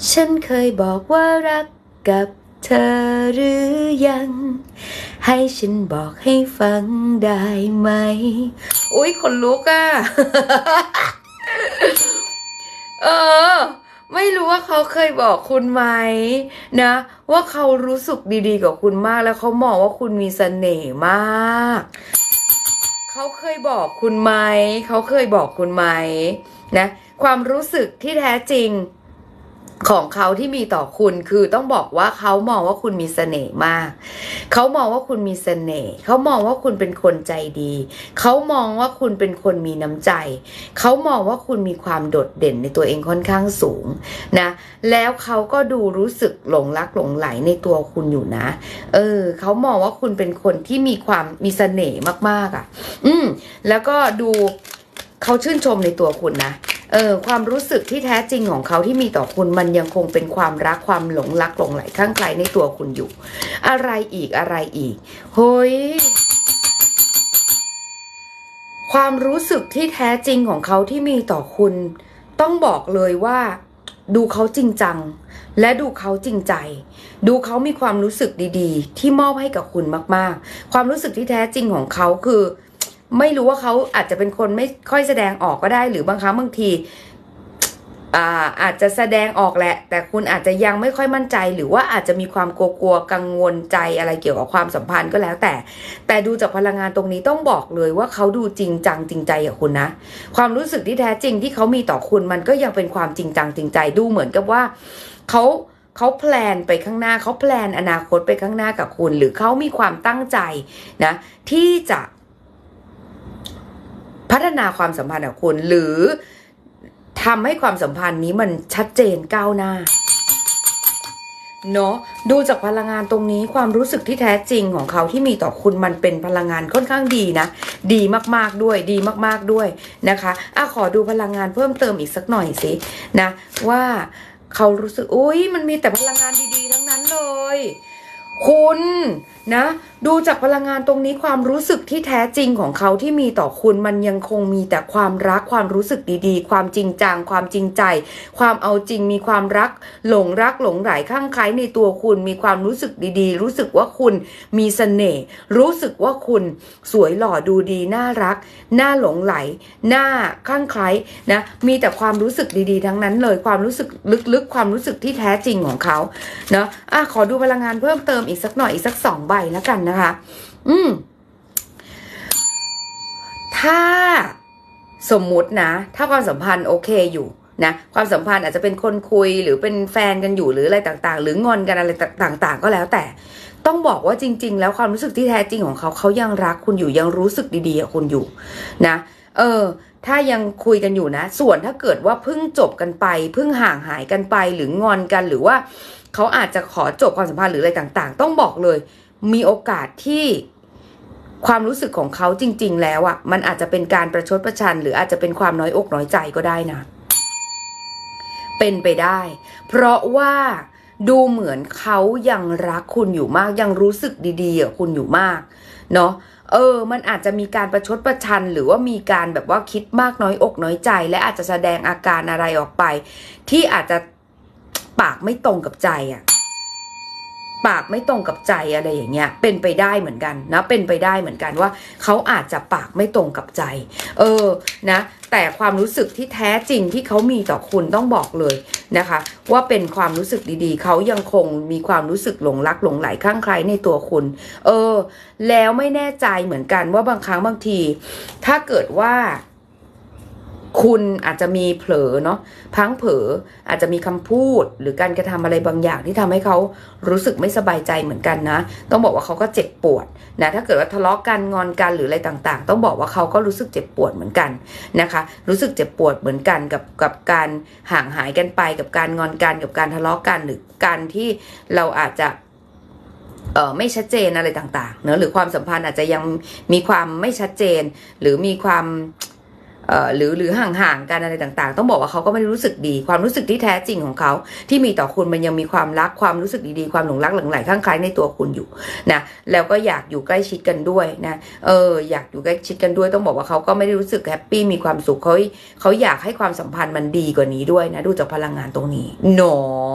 ฉันเคยบอกว่ารักกับเธอหรือยังให้ฉันบอกให้ฟังได้ไหมอุ๊ยคนลุกอ่ะ เออไม่รู้ว่าเขาเคยบอกคุณไหมนะว่าเขารู้สึกดีๆกับคุณมากแล้วเขามองว่าคุณมีเสน่ห์มากเขาเคยบอกคุณไหมเขาเคยบอกคุณไหมนะความรู้สึกที่แท้จริงของเขาที่มีต่อคุณคือต้องบอกว่าเขามองว่าคุณมีเสน่ห์มากเขามองว่าคุณมีเสน่ห์เขามองว่าคุณเป็นคนใจดีเขามองว่าคุณเป็นคนมีน้ำใจเขามองว่าคุณมีความโดดเด่นในตัวเองค่อนข้างสูงนะแล้วเขาก็ดูรู้สึกหลงรักหลงไหลในตัวคุณอยู่นะเขามองว่าคุณเป็นคนที่มีเสน่ห์มากๆอ่ะแล้วก็ดูเขาชื่นชมในตัวคุณนะความรู้สึกที่แท้จริงของเขาที่มีต่อคุณมันยังคงเป็นความรักความหลงรักหลงไหลข้างใครในตัวคุณอยู่อะไรอีกเฮ้ยความรู้สึกที่แท้จริงของเขาที่มีต่อคุณต้องบอกเลยว่าดูเขาจริงจังและดูเขาจริงใจดูเขามีความรู้สึกดีๆที่มอบให้กับคุณมากๆความรู้สึกที่แท้จริงของเขาคือไม่รู้ว่าเขาอาจจะเป็นคนไม่ค่อยแสดงออกก็ได้หรือบางครั้งบางทีอาจจะแสดงออกแหละแต่คุณอาจจะยังไม่ค่อยมั่นใจหรือว่าอาจจะมีความกลัวกังวลใจอะไรเกี่ยวกับความสัมพันธ์ก็แล้วแต่ดูจากพลังงานตรงนี้ต้องบอกเลยว่าเขาดูจริงจังจริงใจกับคุณนะความรู้สึกที่แท้จริงที่เขามีต่อคุณมันก็ยังเป็นความจริงจังจริงใจดูเหมือนกับว่าเขาแพลนไปข้างหน้าเขาแพลนอนาคตไปข้างหน้ากับคุณหรือเขามีความตั้งใจนะที่จะพัฒนาความสัมพันธ์กับคุณหรือทำให้ความสัมพันธ์นี้มันชัดเจนก้าวหน้าเนาะดูจากพลังงานตรงนี้ความรู้สึกที่แท้จริงของเขาที่มีต่อคุณมันเป็นพลังงานค่อนข้างดีนะดีมากๆด้วยดีมากๆด้วยนะคะขอดูพลังงานเพิ่มเติมอีกสักหน่อยสินะว่าเขารู้สึกอุ๊ยมันมีแต่พลังงานดีๆทั้งนั้นเลยคุณนะดูจากพลังงานตรงนี้ความรู้สึกที่แท้จริงของเขาที่มีต่อคุณมันยังคงมีแต่ความรักความรู้สึกดีๆความจริงจังความจริงใจความเอาจริงมีความรักหลงไหลข้างใครในตัวคุณมีความรู้สึกดีๆรู้สึกว่าคุณมีเสน่ห์รู้สึกว่าคุณสวยหล่อดูดีน่ารักน่าหลงไหลน่าข้างใครนะมีแต่ความรู้สึกดีๆทั้งนั้นเลยความรู้สึกลึกๆความรู้สึกที่แท้จริงของเขาเนาะขอดูพลังงานเพิ่มเติมอีกสักหน่อยอีกสัก2 ใบแล้วกันนะคะถ้าสมมุตินะถ้าความสัมพันธ์โอเคอยู่นะความสัมพันธ์อาจจะเป็นคนคุยหรือเป็นแฟนกันอยู่หรืออะไรต่างๆหรืองอนกันอะไรต่างๆก็แล้วแต่ต้องบอกว่าจริงๆแล้วความรู้สึกที่แท้จริงของเขายังรักคุณอยู่ยังรู้สึกดีๆกับคุณอยู่นะถ้ายังคุยกันอยู่นะส่วนถ้าเกิดว่าเพิ่งจบกันไปเพิ่งห่างหายกันไปหรืองอนกันหรือว่าเขาอาจจะขอจบความสัมพันธ์หรืออะไรต่างๆต้องบอกเลยมีโอกาสที่ความรู้สึกของเขาจริงๆแล้วอ่ะมันอาจจะเป็นการประชดประชันหรืออาจจะเป็นความน้อยอกน้อยใจก็ได้นะเป็นไปได้เพราะว่าดูเหมือนเขายังรักคุณอยู่มากยังรู้สึกดีๆกับคุณอยู่มากเนาะมันอาจจะมีการประชดประชันหรือว่ามีการแบบว่าคิดมากน้อยอกน้อยใจและอาจจะแสดงอาการอะไรออกไปที่อาจจะปากไม่ตรงกับใจอ่ะปากไม่ตรงกับใจอะไรอย่างเงี้ยเป็นไปได้เหมือนกันนะเป็นไปได้เหมือนกันว่าเขาอาจจะปากไม่ตรงกับใจนะแต่ความรู้สึกที่แท้จริงที่เขามีต่อคุณต้องบอกเลยนะคะว่าเป็นความรู้สึกดีๆเขายังคงมีความรู้สึกหลงรักหลงไหลคลั่งไคล้ในตัวคุณแล้วไม่แน่ใจเหมือนกันว่าบางครั้งบางทีถ้าเกิดว่าคุณอาจจะมีเผลอเนาะพังเผลออาจจะมีคำพูดหรือการกระทำอะไรบางอย่างที่ทำให้เขารู้สึกไม่สบายใจเหมือนกันนะต้องบอกว่าเขาก็เจ็บปวดนะถ้าเกิดว่าทะเลาะกันงอนกันหรืออะไรต่างๆต้องบอกว่าเขาก็รู้สึกเจ็บปวดเหมือนกันนะคะรู้สึกเจ็บปวดเหมือนกันกับการห่างหายกันไปกับการงอนกันกับการทะเลาะกันหรือการที่เราอาจจะไม่ชัดเจนอะไรต่างๆเนอะหรือความสัมพันธ์อาจจะยังมีความไม่ชัดเจนหรือมีความหรือห่างๆกันอะไรต่างๆต้องบอกว่าเขาก็ไม่ได้รู้สึกดีความรู้สึกที่แท้จริงของเขาที่มีต่อคุณมันยังมีความรักความรู้สึกดีๆความหลงรักหลงไหลข้างใครในตัวคุณอยู่นะแล้วก็อยากอยู่ใกล้ชิดกันด้วยนะอยากอยู่ใกล้ชิดกันด้วยต้องบอกว่าเขาก็ไม่ได้รู้สึกแฮปปี้มีความสุขเขาอยากให้ความสัมพันธ์มันดีกว่านี้ด้วยนะดูจากพลังงานตรงนี้เนาะ